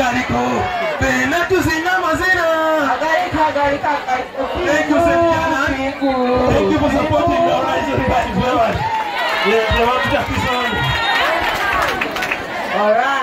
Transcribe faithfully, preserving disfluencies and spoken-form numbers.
Gariko. Pena tu sina mazina. Garika, Garika. Thank you, Setiana. Thank you for supporting the organization. Yeah, they want to take this on. All right.